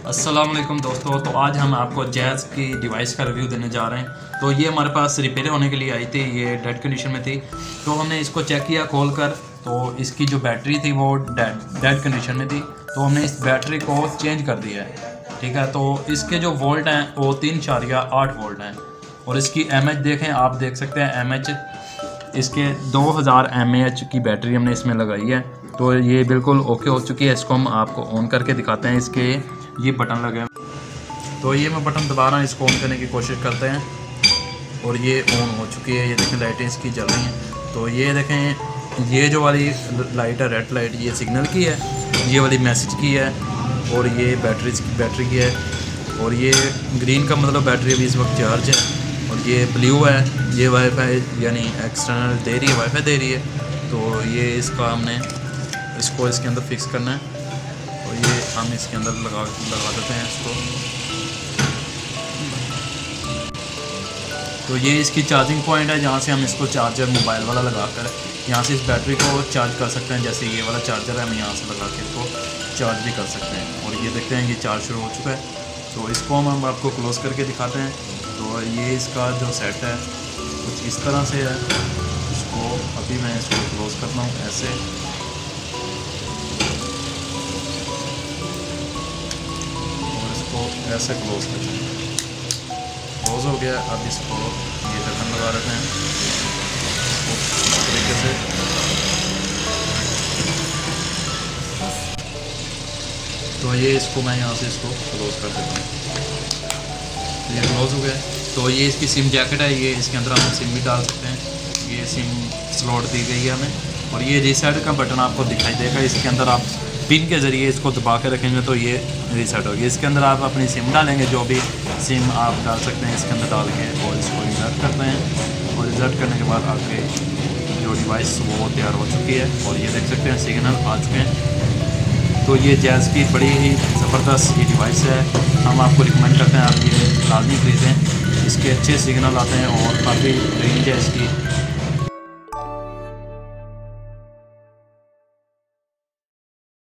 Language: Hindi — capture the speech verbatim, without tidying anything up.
अस्सलाम वालेकुम दोस्तों। तो आज हम आपको जैज़ की डिवाइस का रिव्यू देने जा रहे हैं। तो ये हमारे पास रिपेयर होने के लिए आई थी, ये डेड कंडीशन में थी। तो हमने इसको चेक किया खोल कर, तो इसकी जो बैटरी थी वो डेड डेड कंडीशन में थी। तो हमने इस बैटरी को चेंज कर दिया है, ठीक है। तो इसके जो वोल्ट हैं वो तीन चारिया आठ वोल्ट हैं और इसकी एम एच देखें, आप देख सकते हैं एम एच इसके दो हज़ार एम ए एच की बैटरी हमने इसमें लगाई है। तो ये बिल्कुल ओके हो चुकी है। इसको हम आपको ऑन करके दिखाते हैं। इसके ये बटन लगे हैं, तो ये मैं बटन दबा रहा हूँ, इसको ऑन करने की कोशिश करते हैं और ये ऑन हो चुकी है। ये देखें लाइटें इसकी जल रही हैं। तो ये देखें, ये जो वाली लाइट है रेड लाइट, ये सिग्नल की है, ये वाली मैसेज की है और ये बैटरी की बैटरी की है। और ये ग्रीन का मतलब बैटरी अभी इस वक्त चार्ज है। और ये ब्लू है, ये वाईफाई यानी एक्सटर्नल दे रही है, वाईफाई दे रही है। तो ये इसका हमने इसको इसके अंदर फिक्स करना है। तो ये हम इसके अंदर लगा लगा देते हैं इसको। तो ये इसकी चार्जिंग पॉइंट है, जहाँ से हम इसको चार्जर मोबाइल वाला लगा कर यहाँ से इस बैटरी को चार्ज कर सकते हैं। जैसे ये वाला चार्जर है, हम यहाँ से लगा के इसको चार्ज भी कर सकते हैं। और ये देखते हैं ये चार्ज शुरू हो चुका है। तो इसको हम हम आपको क्लोज करके दिखाते हैं। तो ये इसका जो सेट है कुछ इस तरह से है। इसको अभी मैं इसको क्लोज करता हूँ ऐसे, और इसको ऐसे क्लोज करते हैं। क्लोज हो गया। अब इसको ये ढक्कन लगा देते हैं इस तरीके से। तो ये इसको मैं यहाँ से इसको क्लोज कर देता हूँ। ये क्लोज हो गया। तो ये इसकी सिम जैकेट है, ये इसके अंदर हम सिम भी डाल सकते हैं। ये सिम स्लॉट दी गई है हमें। और ये रीसेट का बटन आपको दिखाई देगा। इसके अंदर आप पिन के ज़रिए इसको दबा के रखेंगे तो ये रीसेट होगी। इसके अंदर आप अपनी सिम डालेंगे, जो भी सिम आप डाल सकते हैं इसके अंदर डाल के, और इसको इंसर्ट करते हैं। और इंसर्ट करने के बाद आपके जो डिवाइस वो तैयार हो चुकी है। और ये देख सकते हैं सिग्नल आ चुके हैं। तो ये जैज़ की बड़ी ही ज़बरदस्त ये डिवाइस है। हम आपको रिकमेंड करते हैं आप ये लाजमी खरीदें। इसके अच्छे सिग्नल आते हैं और काफ़ी रेंज है इसकी।